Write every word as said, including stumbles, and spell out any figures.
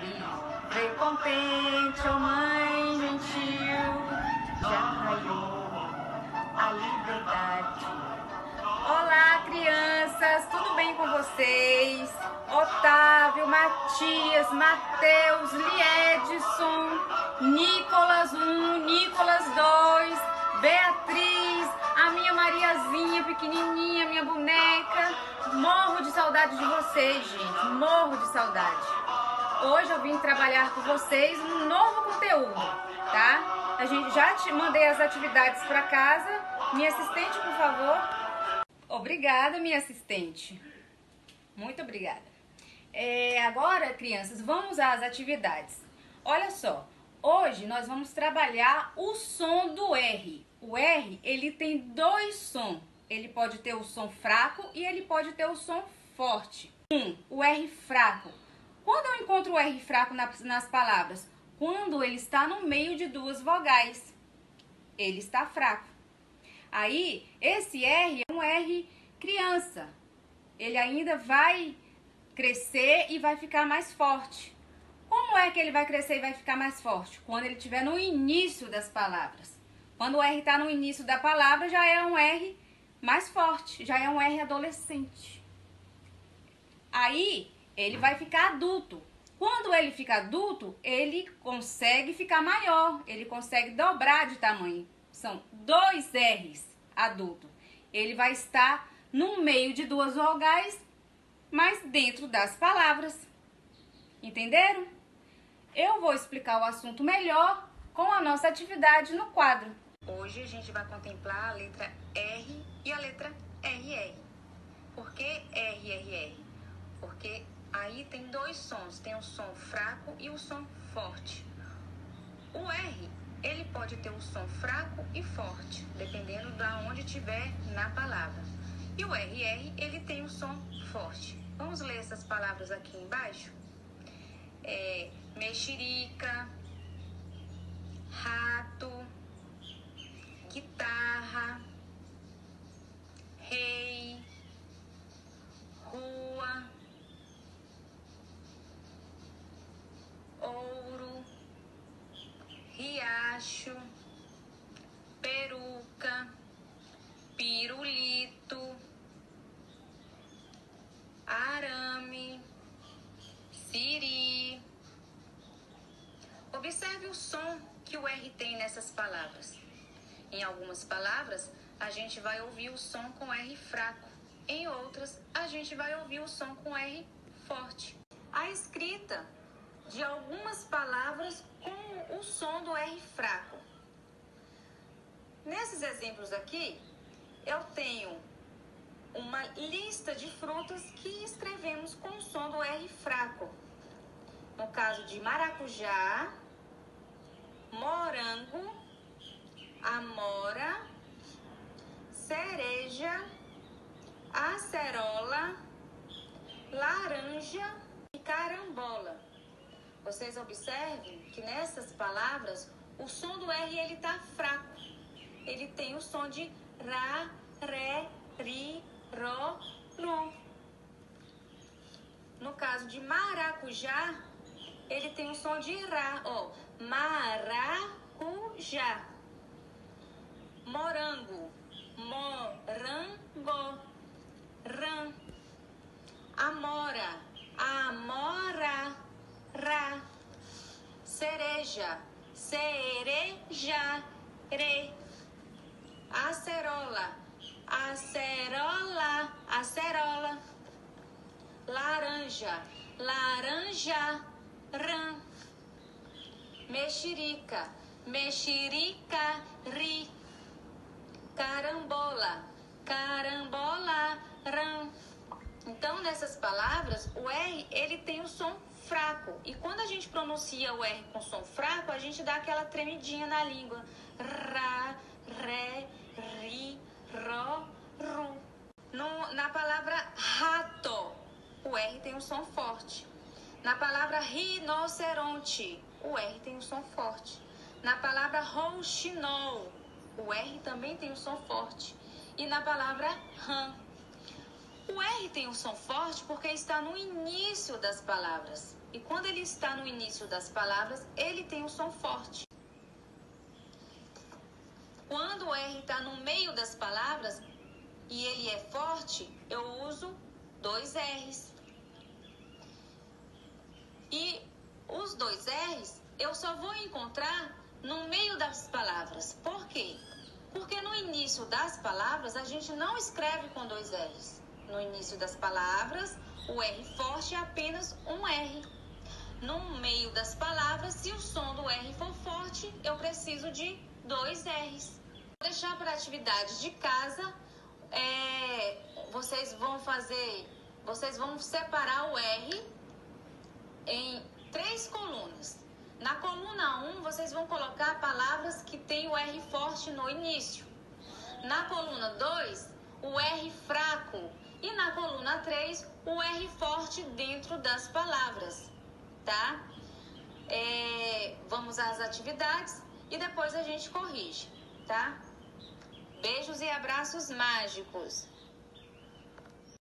Veio contente, ó mãe gentil, já raiou a liberdade. Olá, crianças, tudo bem com vocês? Otávio, Matias, Mateus, Liedson, Nicolas um, Nicolas dois, Beatriz, a minha Mariazinha pequenininha, minha boneca. Morro de saudade de vocês, gente, morro de saudade. Hoje eu vim trabalhar com vocês um novo conteúdo, tá? A gente já te mandei as atividades para casa. Minha assistente, por favor. Obrigada, minha assistente. Muito obrigada. É, agora, crianças, vamos às atividades. Olha só, hoje nós vamos trabalhar o som do R. O R, ele tem dois sons. Ele pode ter o som fraco e ele pode ter o som forte. Um, o R fraco. Quando eu encontro o R fraco nas, nas palavras? Quando ele está no meio de duas vogais. Ele está fraco. Aí, esse R é um R criança. Ele ainda vai crescer e vai ficar mais forte. Como é que ele vai crescer e vai ficar mais forte? Quando ele estiver no início das palavras. Quando o R está no início da palavra, já é um R mais forte, já é um R adolescente. Aí, ele vai ficar adulto. Quando ele fica adulto, ele consegue ficar maior, ele consegue dobrar de tamanho. São dois R's adulto. Ele vai estar no meio de duas vogais, mas dentro das palavras. Entenderam? Eu vou explicar o assunto melhor com a nossa atividade no quadro. Hoje a gente vai contemplar a letra R e a letra R R. Por que R R R? Porque aí tem dois sons, tem o som fraco e o som forte. O R, ele pode ter o som fraco e forte, dependendo de onde estiver na palavra. E o R R, ele tem o som forte. Vamos ler essas palavras aqui embaixo? É, mexerica, rato, guitarra, rei, rua, ouro, riacho, peruca, pirulito, arame, siri. Observe o som que o R tem nessas palavras. Em algumas palavras, a gente vai ouvir o som com R fraco. Em outras, a gente vai ouvir o som com R forte. A escrita de algumas palavras com o som do R fraco. Nesses exemplos aqui, eu tenho uma lista de frutas que escrevemos com o som do R fraco. No caso de maracujá, morango, amora, cereja, acerola, laranja e carambola. Vocês observem que nessas palavras o som do R ele tá fraco. Ele tem o som de ra, ré, ri, ró, lu. No caso de maracujá, ele tem o som de ra, ó, maracujá. Morango, morango, ran. Amora, amora, ra. Cereja, cereja, re. Acerola, acerola, acerola. Laranja, laranja, ran. Mexerica, mexerica, ri. Carambola, carambola, ran. Então, nessas palavras, o R, ele tem o som fraco. E quando a gente pronuncia o R com som fraco, a gente dá aquela tremidinha na língua. Ra, ré, ri, ró, ru. No, na palavra rato, o R tem um som forte. Na palavra rinoceronte, o R tem um som forte. Na palavra rouxinol, o R também tem um som forte. E na palavra rã, O R tem um som forte porque está no início das palavras. E quando ele está no início das palavras, ele tem um som forte. Quando o R está no meio das palavras e ele é forte, eu uso dois R's. E os dois R's eu só vou encontrar no meio das palavras. Por quê? Porque no início das palavras a gente não escreve com dois R's. No início das palavras, o R forte é apenas um R. No meio das palavras, se o som do R for forte, eu preciso de dois R's. Vou deixar para atividade de casa, é, vocês vão fazer, vocês vão separar o R em três colunas. Na coluna um, vocês vão colocar palavras que têm o R forte no início. Na coluna dois, o R fraco. E na coluna três, o R forte dentro das palavras, tá? É, vamos às atividades e depois a gente corrige, tá? Beijos e abraços mágicos.